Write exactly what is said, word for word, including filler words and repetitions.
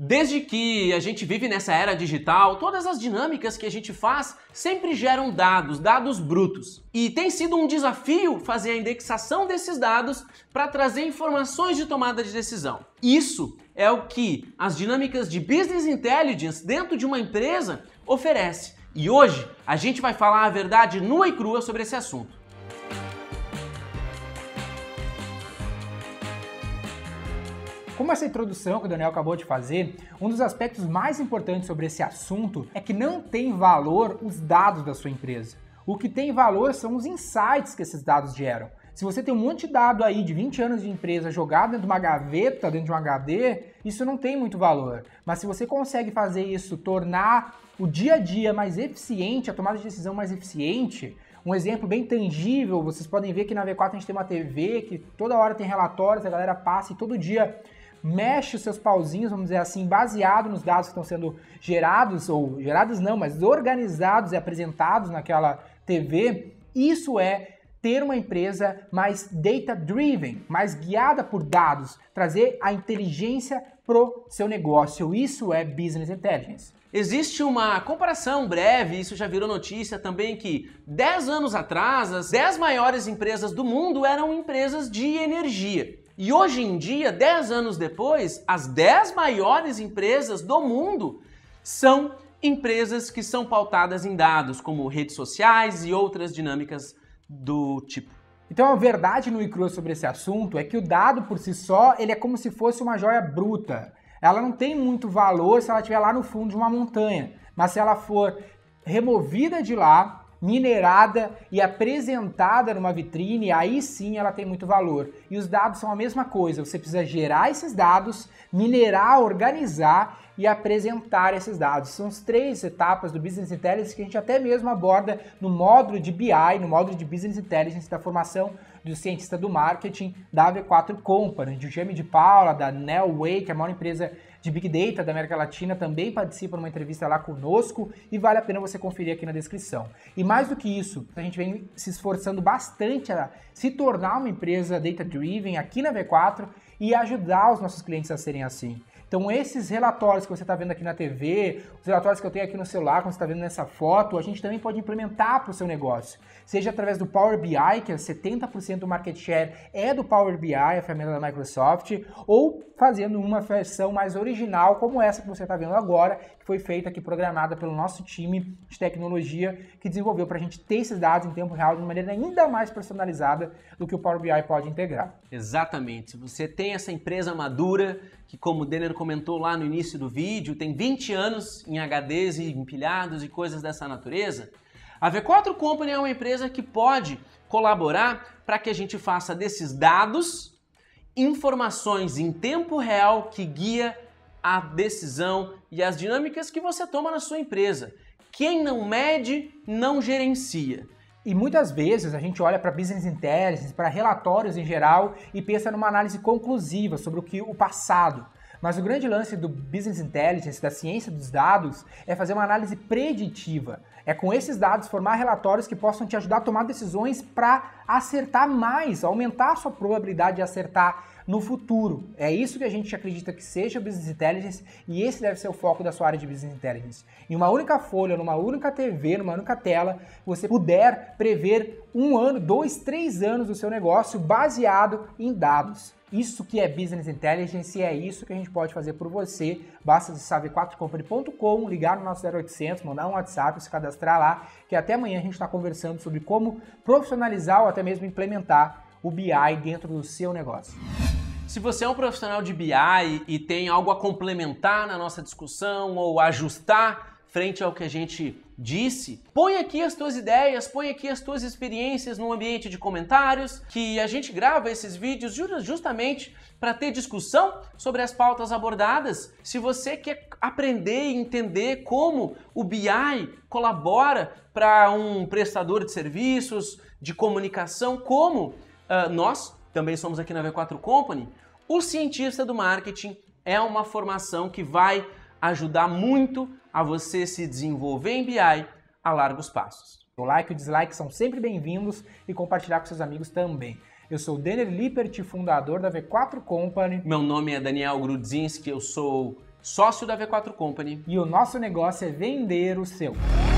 Desde que a gente vive nessa era digital, todas as dinâmicas que a gente faz sempre geram dados, dados brutos. E tem sido um desafio fazer a indexação desses dados para trazer informações de tomada de decisão. Isso é o que as dinâmicas de Business Intelligence dentro de uma empresa oferece. E hoje a gente vai falar a verdade nua e crua sobre esse assunto. Como essa introdução que o Daniel acabou de fazer, um dos aspectos mais importantes sobre esse assunto é que não tem valor os dados da sua empresa. O que tem valor são os insights que esses dados geram. Se você tem um monte de dado aí de vinte anos de empresa jogado dentro de uma gaveta, dentro de um H D, isso não tem muito valor. Mas se você consegue fazer isso, tornar o dia a dia mais eficiente, a tomada de decisão mais eficiente, um exemplo bem tangível, vocês podem ver que na V quatro a gente tem uma T V que toda hora tem relatórios, a galera passa e todo dia mexe os seus pauzinhos, vamos dizer assim, baseado nos dados que estão sendo gerados, ou gerados não, mas organizados e apresentados naquela T V. Isso é ter uma empresa mais data-driven, mais guiada por dados, trazer a inteligência pro seu negócio. Isso é Business Intelligence. Existe uma comparação breve, isso já virou notícia também, que dez anos atrás as dez maiores empresas do mundo eram empresas de energia. E hoje em dia, dez anos depois, as dez maiores empresas do mundo são empresas que são pautadas em dados, como redes sociais e outras dinâmicas do tipo. Então a verdade nua e crua sobre esse assunto é que o dado por si só, ele é como se fosse uma joia bruta. Ela não tem muito valor se ela estiver lá no fundo de uma montanha, mas se ela for removida de lá, minerada e apresentada numa vitrine, aí sim ela tem muito valor. E os dados são a mesma coisa, você precisa gerar esses dados, minerar, organizar e apresentar esses dados. São as três etapas do Business Intelligence que a gente até mesmo aborda no módulo de B I, no módulo de Business Intelligence da formação do cientista do marketing da V quatro Company, de Jaime de Paula, da Nelway, que é a maior empresa de Big Data da América Latina, também participa numa entrevista lá conosco e vale a pena você conferir aqui na descrição. E mais do que isso, a gente vem se esforçando bastante a se tornar uma empresa data-driven aqui na V quatro e ajudar os nossos clientes a serem assim. Então esses relatórios que você está vendo aqui na T V, os relatórios que eu tenho aqui no celular, como você está vendo nessa foto, a gente também pode implementar para o seu negócio. Seja através do Power B I, que é setenta por cento do market share é do Power B I, a ferramenta da Microsoft, ou fazendo uma versão mais original, como essa que você está vendo agora, que foi feita aqui, programada pelo nosso time de tecnologia, que desenvolveu para a gente ter esses dados em tempo real de uma maneira ainda mais personalizada do que o Power B I pode integrar. Exatamente. Se você tem essa empresa madura, que como o Denner comentou lá no início do vídeo, tem vinte anos em H Ds e empilhados e coisas dessa natureza, a V quatro Company é uma empresa que pode colaborar para que a gente faça desses dados informações em tempo real que guia a decisão e as dinâmicas que você toma na sua empresa. Quem não mede, não gerencia. E muitas vezes a gente olha para Business Intelligence, para relatórios em geral e pensa numa análise conclusiva sobre o que o passado. Mas o grande lance do Business Intelligence, da ciência dos dados, é fazer uma análise preditiva. É com esses dados formar relatórios que possam te ajudar a tomar decisões para acertar mais, aumentar a sua probabilidade de acertar no futuro. É isso que a gente acredita que seja o Business Intelligence e esse deve ser o foco da sua área de Business Intelligence. Em uma única folha, numa única T V, numa única tela, você puder prever um ano, dois, três anos do seu negócio baseado em dados. Isso que é Business Intelligence e é isso que a gente pode fazer por você. Basta acessar v quatro company ponto com, ligar no nosso zero oitocentos, mandar um WhatsApp, se cadastrar lá, que até amanhã a gente está conversando sobre como profissionalizar ou até mesmo implementar o B I dentro do seu negócio. Se você é um profissional de B I e tem algo a complementar na nossa discussão ou ajustar frente ao que a gente disse, põe aqui as tuas ideias, põe aqui as tuas experiências no ambiente de comentários, que a gente grava esses vídeos justamente para ter discussão sobre as pautas abordadas. Se você quer aprender e entender como o B I colabora para um prestador de serviços, de comunicação, como uh, nós também somos aqui na V quatro Company, o cientista do marketing é uma formação que vai ajudar muito a você se desenvolver em B I a largos passos. O like e o dislike são sempre bem-vindos e compartilhar com seus amigos também. Eu sou o Denner Lippert, fundador da V quatro Company. Meu nome é Daniel Grudzinski, eu sou sócio da V quatro Company. E o nosso negócio é vender o seu.